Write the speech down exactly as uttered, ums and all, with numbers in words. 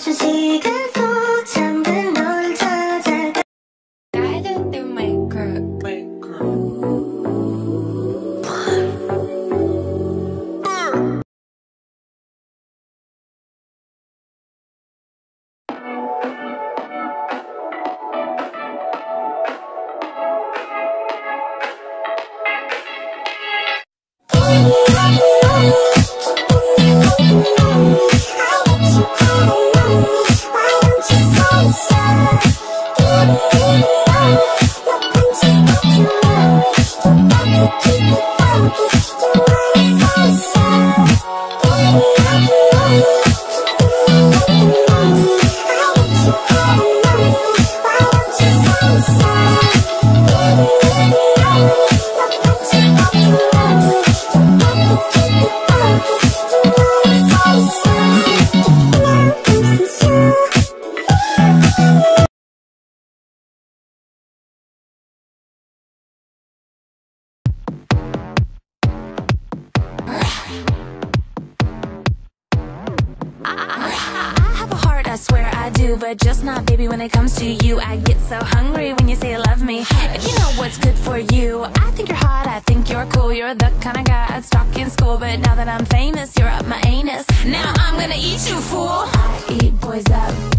멈춘 시간 속 잠든 널 찾아가. Guided through makeup. I swear I do, but just not, baby, when it comes to you. I get so hungry when you say you love me. If you know what's good for you, I think you're hot, I think you're cool. You're the kind of guy I'd stalk in school, but now that I'm famous, you're up my anus. Now I'm gonna eat you, fool. I eat boys up.